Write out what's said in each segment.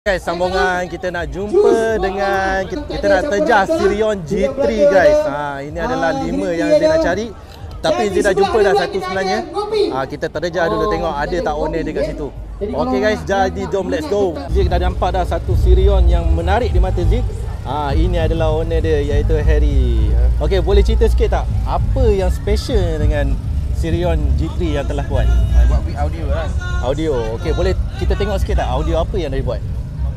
Guys, sambungan kita nak jumpa dengan kita nak terjah Sirion G3 guys. Ini adalah 5 yang Zee nak cari. Tapi Zee dah jumpa dah satu sebenarnya. Kita terjah dulu tengok ada tak owner dia kat situ. Okey guys, jadi jom let's go. Zee dah nampak dah satu Sirion yang menarik di mata Zee. Ini adalah owner dia iaitu Harry. Okey, boleh cerita sikit tak apa yang special dengan Sirion G3 yang telah buat? Buat audio lah. Audio. Okey, boleh kita tengok sikit tak audio apa yang dah dibuat?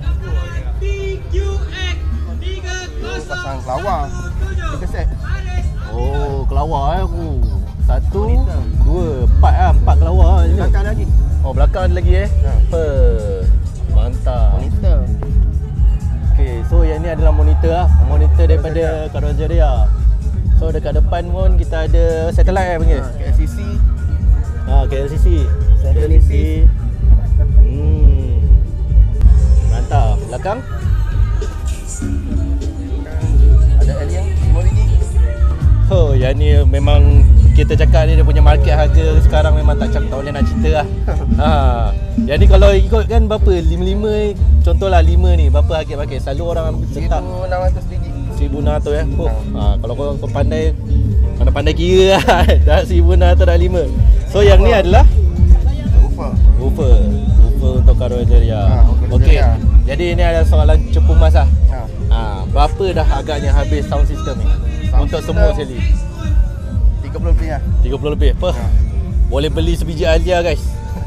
Pasang kelawar 3 set. Oh, kelawar aku. 1, 2, 4 lah. 4 kelawar ni. Belakang lagi. Oh, belakang ada lagi Apa? Mantap. Monitor. Okay, so yang ni adalah monitor lah. Monitor daripada Carrozzeria. So dekat depan pun kita ada satellite panggil. KLCC. KLCC. KLCC. Mantap. Belakang? Ada alien 5 biji. Oh, yang ni memang kita cakap dia punya market harga sekarang memang tak boleh nak cerita lah. Yang ni kalau ikut kan berapa? 5 contohlah 5 ni berapa harga pakai? Selalu orang letak 1600 biji. 1600 kalau kau pandai kira lah. Dah 1600 dah 5. So yang ni adalah woofer untuk Carrozzeria. Okey. Jadi ini adalah soalan cepu mas lah. Berapa dah agaknya habis sound system ni? Untuk semua sekali 30 lebih lah. 30 lebih apa? Boleh beli sebiji Alia guys.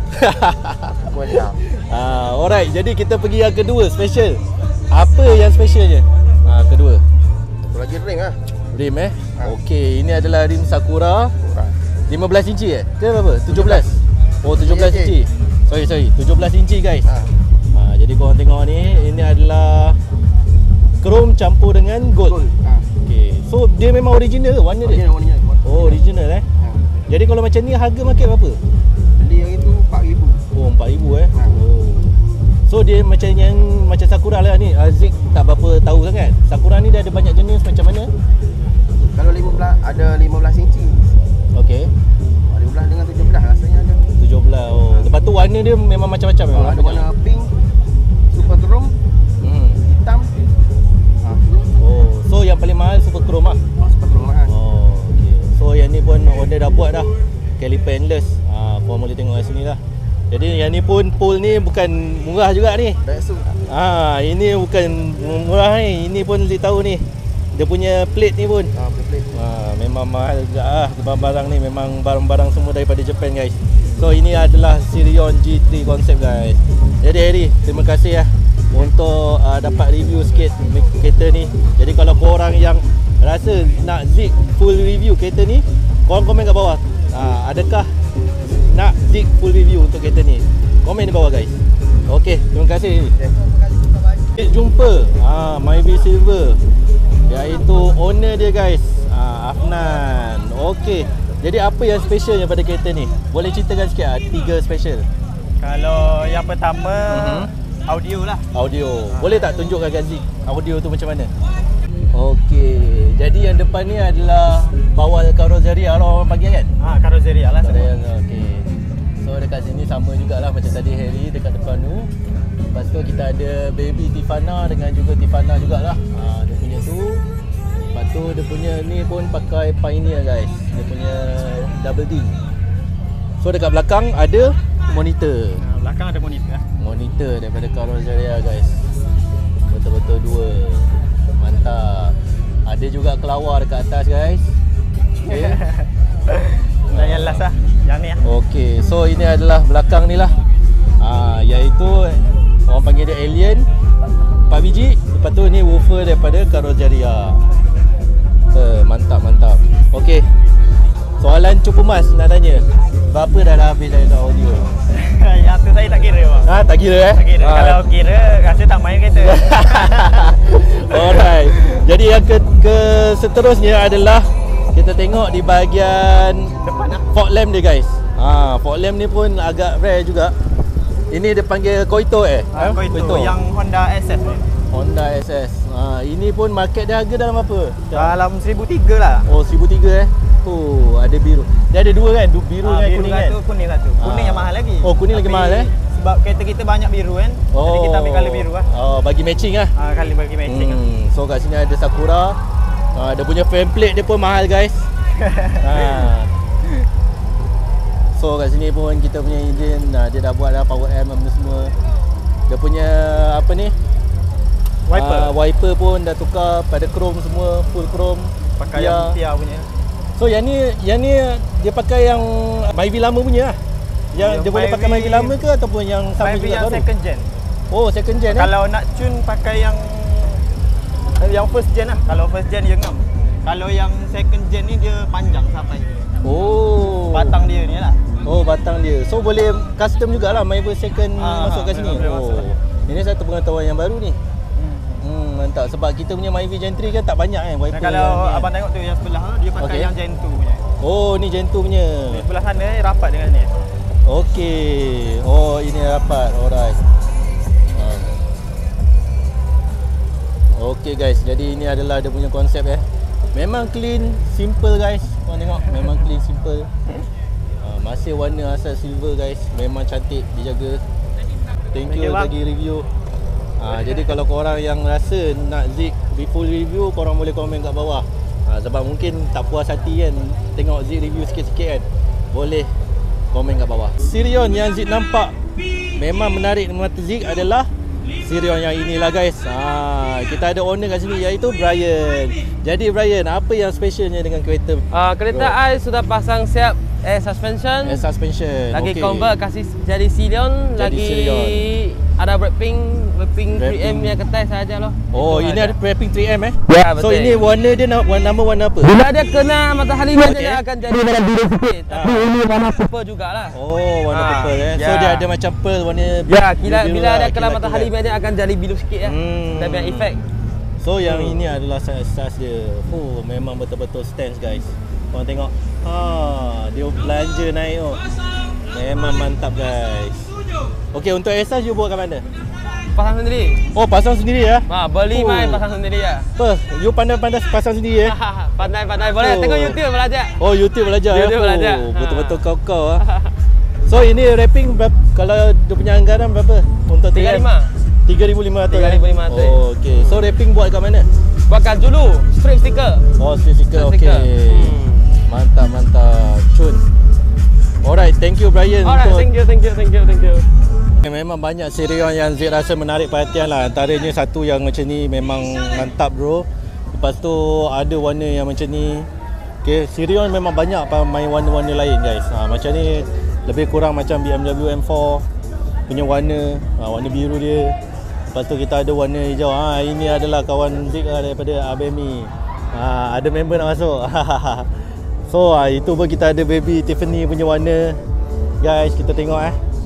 Alright, jadi kita pergi yang kedua special. Apa yang specialnya? Kedua Satu lagi ring lah. rim Okey, ini adalah rim Sakura 15 inci ke berapa? 17. Oh, 17 inci. Sorry 17 inci guys. Jadi korang tengok ni, ini adalah chrome campur dengan gold. Okey. So dia memang original ke warna dia? Original. Oh, original Jadi kalau macam ni harga market berapa? Beli hari tu 4000. Oh, 4000 Oh. So dia macam Sakura lah ni. Zee tak berapa tahu sangat. Sakura ni dia ada banyak jenis macam mana? Kalau 15 ada 15 inci. Okey. 15 dengan 17 rasanya ada. 17. Oh. Lepas tu warna dia memang macam-macam memang. Ada warna pink, super chrome, hitam. Oh, so yang paling mahal super chrome lah. Super chrome mahal. Oh, okey. So yang ni pun order dah buat dah. Caliper endless. Korang boleh tengok kat sini lah. Jadi yang ni pun pole ni bukan murah juga ni. Daihatsu. Ini bukan murah ni. Ini pun Zee tahu ni. Dia punya plate ni pun. Plate. Memang mahal juga lah. Barang-barang ni memang barang-barang semua daripada Japan guys. So ini adalah Sirion G3 konsep guys. Jadi Harry, terima kasih untuk dapat review sikit kereta ni. Jadi kalau korang yang rasa nak Zee full review kereta ni, korang komen kat bawah. Adakah nak Zee full review untuk kereta ni? Komen di bawah guys. Okey, terima kasih Harry. Jumpa Myvi Silver, iaitu owner dia guys, Afnan. Okey, jadi apa yang specialnya pada kereta ni? Boleh ceritakan sikit 3 special. Kalau yang pertama audio lah. Audio. Boleh tak tunjukkan kat Zee audio tu macam mana? Okey, jadi yang depan ni adalah bawah Carrozzeria orang panggil kan? Carrozzeria lah semua. Okey. So dekat sini sama jugalah macam tadi Harry dekat depan tu. Lepas tu kita ada baby Tifana dengan juga Tifana jugalah. Dia punya tu. Lepas tu dia punya ni pun pakai Pioneer guys. Dia punya double D. So dekat belakang ada monitor. Belakang ada monitor. Monitor daripada Carrozzeria guys. Betul-betul 2. Mantap. Ada juga kelawar dekat atas guys. Okay. Dan yang last lah, yang ni Okey, so ini adalah belakang ni lah. Iaitu orang panggil dia Alien 4 biji. Lepas tu ni woofer daripada Carrozzeria. Mantap. Okey, soalan cukup mas nak tanya, berapa dah habis dari audio? Yang tu saya tak kira bang. Tak kira Tak kira. Kalau kira rasa tak main kereta. Alright. Jadi yang ke seterusnya adalah kita tengok di bahagian Depan lah. fog lamp dia guys. Fog lamp ni pun agak rare juga. Ini dia panggil Koito Koito yang Honda SS ni. Honda SS. Ini pun market dia harga dalam apa? Dalam 1,300 lah. Oh, 1,300 Oh, ada biru. Dia ada dua kan? Biru dengan biru kuning kan? Satu, kuning satu. Kuning yang mahal lagi. Oh, kuning lagi mahal Sebab kereta kita banyak biru kan. Jadi kita ambil colour biru lah. Oh, bagi matching lah. Kali bagi matching lah. So kat sini ada Sakura. Dia punya frame plate dia pun mahal guys. So kat sini pun kita punya engine dia dah buat dah power amp apa semua. Dia punya apa ni? Wiper pun dah tukar pada chrome semua, full chrome. Pakai yang Pia punya. So yang ni dia pakai yang Myvi lama punya lah. Yang dia boleh pakai Myvi lama ke ataupun yang sama Myvi juga yang baru? second gen. Oh, second gen Kalau nak tune pakai yang first gen lah. Kalau first gen dia ngam. Kalau yang second gen ni dia panjang sampai ni. Oh. Batang dia ni lah. Oh, batang dia. So boleh custom jugalah Myvi second masuk kat sini. Masuk. Ini satu pengetahuan yang baru ni. Mantap sebab kita punya Myvi Gen 3 kan tak banyak kan wiper. Kalau abang tengok tu yang sebelah dia pakai yang Gen 2 punya. Oh, ni Gen 2 punya. Di sebelah sana rapat dengan ni. Okey. Oh, ini rapat. Alright. Okey guys, jadi ini adalah dia punya konsep Memang clean, simple guys. Korang tengok, memang clean, simple. Masih warna asal silver guys. Memang cantik, dijaga. Thank you bagi review. Jadi kalau korang yang rasa nak Zik full review, korang boleh komen kat bawah. Sebab mungkin tak puas hati kan tengok Zik review sikit-sikit kan. Boleh komen kat bawah. Sirion yang Zik nampak memang menarik mata Zik adalah Sirion yang inilah guys. Kita ada owner kat sini iaitu Brian. Jadi Brian, apa yang specialnya dengan kereta? Kereta I sudah pasang siap air suspension. Lagi convert kasih jadi Sirion. Ada wrapping 3M yang ketai saja loh. Oh, ini ada wrapping 3M Ya, betul. So ini warna dia nama warna apa? Bila dia kena matahari dia akan jadi warna biru sikit. Tapi ini warna purple jugalah. Oh, warna purple So dia ada macam pearl warna bila ada kena matahari dia akan jadi biru sikit Dia punya efek. So yang ini adalah size dia. Oh, memang betul-betul stance guys. Korang tengok. Dia belanja naik Memang mantap guys. Okey, untuk asas you buat kat mana? Pasang sendiri. Oh, pasang sendiri ya? Beli main pasang sendiri ya. Apa? You pandai-pandai pasang sendiri Pandai-pandai. Boleh tengok YouTube belajar. Oh, YouTube belajar belajar. Betul-betul kau So ini wrapping kalau dia punya anggaran berapa? Untuk 3,500. 3,500. Oh, okey. So wrapping buat kat mana? Buatkan dulu strip sticker. Oh, strip sticker. Okey. Mantap. Cun. Alright, thank you Brian. Alright, thank you. Memang banyak Sirion yang Zik rasa menarik perhatian lah. Antaranya satu yang macam ni memang mantap bro. Lepas tu ada warna yang macam ni. Okay, Sirion memang banyak main warna-warna lain guys. Macam ni lebih kurang macam BMW M4 punya warna. Warna biru dia. Lepas tu kita ada warna hijau. Ini adalah kawan Zik daripada ABMI. Ada member nak masuk. So itu pun kita ada baby Tiffany punya warna. Guys, kita tengok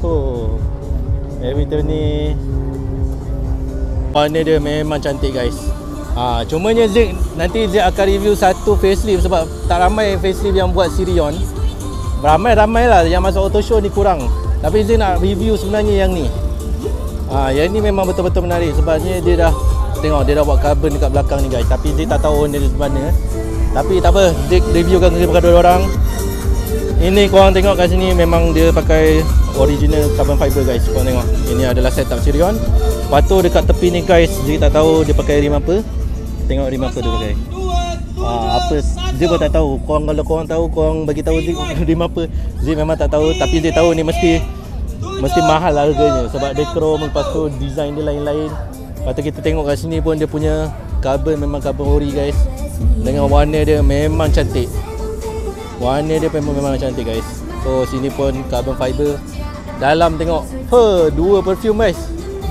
baby Tiffany. Warna dia memang cantik guys. Cumanya Zik nanti Zik akan review satu facelift sebab tak ramai facelift yang buat Sirion. Ramai lah yang masuk auto show ni kurang. Tapi Zik nak review sebenarnya yang ni. Yang ni memang betul-betul menarik sebabnya dia dah tengok dia dah buat carbon dekat belakang ni guys. Tapi Zik tak tahu owner dia mana. Tapi tak apa, Zik reviewkan kepada dua orang. Ini korang tengok kat sini memang dia pakai original carbon fiber guys. Korang tengok, ini adalah setup Sirion. Lepas tu dekat tepi ni guys, Zik tak tahu dia pakai rim apa. Tengok rim apa dia pakai. Apa Zik pun tak tahu. Kalau korang tahu, korang bagi tahu Zik rim apa. Zik memang tak tahu, tapi Zik tahu ni mesti mahal harganya sebab dia chrome, lepas tu design dia lain-lain. Lepas tu kita tengok kat sini pun dia punya carbon memang carbon ori guys. Dengan warna dia memang cantik. Warna dia memang cantik guys. So sini pun carbon fiber. Dalam tengok, dua perfume guys.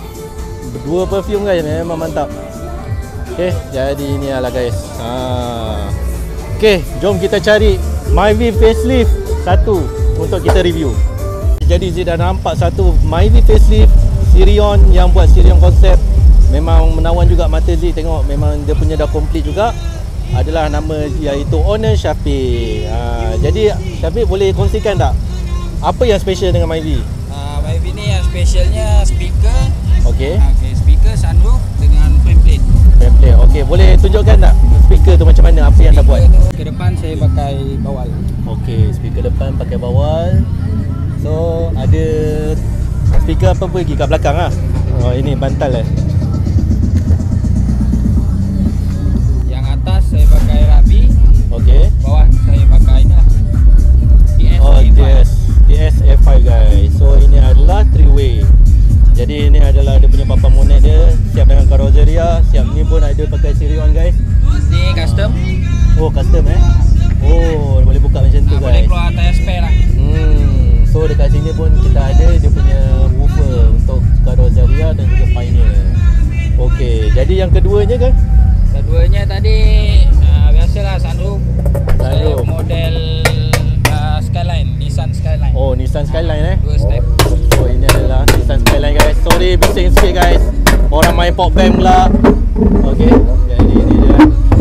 Memang mantap. Okay, jadi ini adalah guys. Okay, jom kita cari Myvi facelift satu untuk kita review. Jadi Zik dah nampak satu Myvi facelift Sirion yang buat Sirion konsep. Memang menawan juga mata Zik tengok. Memang dia punya dah complete juga. Adalah nama iaitu owner Syafiq. Jadi Syafiq boleh kongsikan tak apa yang special dengan Myvi? Myvi ni yang specialnya speaker. Okey. Speaker, sunroof dengan frame plate. Okey, boleh tunjukkan tak speaker tu macam mana, apa yang dah buat? Ke depan saya pakai bawal. Okey, speaker depan pakai bawal. So ada Speaker apa pergi kat belakang lah. Oh, ini bantal Yang atas saya pakai Rabi. Okey. Bawah saya pakai ini lah. DS A5 guys. So ini adalah 3-way. Jadi ini adalah dia punya papan monet dia, siap dengan karoseria. Siap ni pun ada pakai Sirion guys. Ni custom. Oh, custom Oh, boleh buka macam tu Boleh guys. keluar tayar spare lah. So dekat sini pun kita ada dia punya woofer untuk karoseria dan juga Pioneer. Okey, jadi yang keduanya kan? Keduanya tadi biasalah sunroof. Saya model Skyline, Nissan Skyline. Oh, Nissan Skyline 2 step. So ini adalah Nissan Skyline guys. Sorry bising sikit guys. Orang main pop band pula. Okey, jadi ini dia.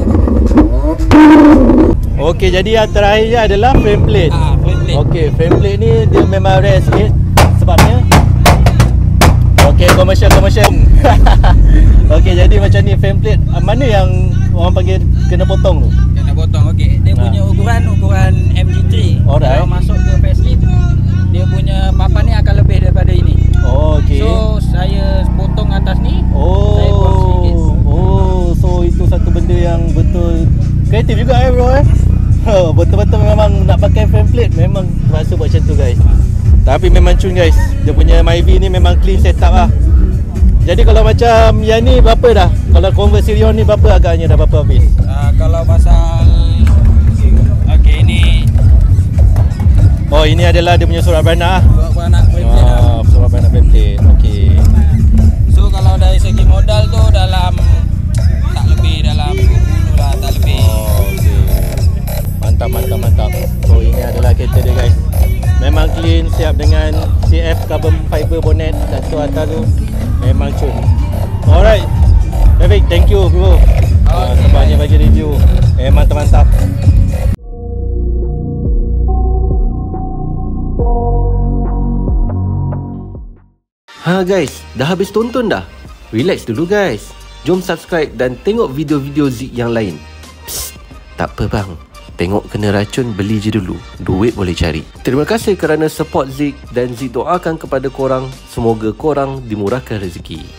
Okey, jadi yang terakhirnya adalah frame plate. Frame plate. Okey, frame plate ni dia memang rare sikit sebabnya okey, commercial. Okey, jadi macam ni frame plate. Mana yang orang panggil kena potong tu? Kena potong, okey. Dia punya ukuran MG3. Alright. Kalau masuk ke facelift, dia punya papan ni akan lebih daripada ini. Oh, okey. So, saya potong atas ni. Oh, saya buang sedikit. so itu satu benda yang betul kreatif juga bro betul-betul memang nak pakai frame plate memang terasa buat macam tu guys. Tapi memang cun guys, dia punya Myvi ni memang clean setup lah. Jadi kalau macam yang ni berapa dah? Kalau convert Sirion ni berapa agaknya dah berapa habis? Kalau pasal okey ini Oh, ini adalah dia punya surat beranak beranak frame plate lah. surat beranak frame plate. Okey. So kalau dari segi modal tu dalam tak lebih dalam 20 lah, tak lebih. Okey. Mantap. So ini adalah kereta dia guys. Memang clean, siap dengan CF carbon fiber bonnet dan tu atas tu memang cun. Alright. David, thank you bro. Sebabnya bagi review. Memang mantap. Guys, dah habis tonton dah? Relax dulu guys. Jom subscribe dan tengok video-video Zik yang lain. Psst, tak apa bang. Tengok kena racun, beli je dulu. Duit boleh cari. Terima kasih kerana support Zik dan Zik doakan kepada korang, semoga korang dimurahkan rezeki.